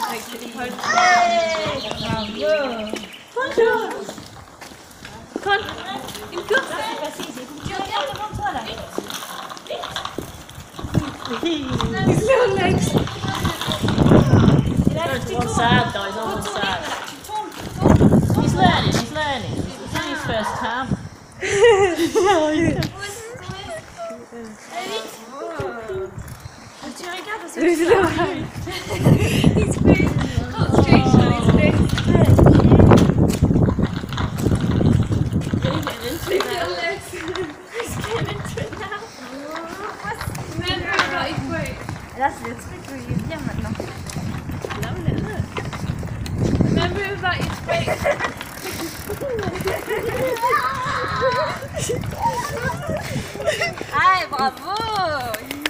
Bonjour. Con, une course, c'est facile. Tu regardes devant toi là. His little legs. He's one side though, he's on one side. He's learning. It's only his first time. Tu regardes, c'est his face. Concentration on his face. His little legs. He's getting into it now. Remember about his weight. Là, c'est le truc que je vais dire maintenant. Là, on est là. Remember about his weight. Ah, bravo!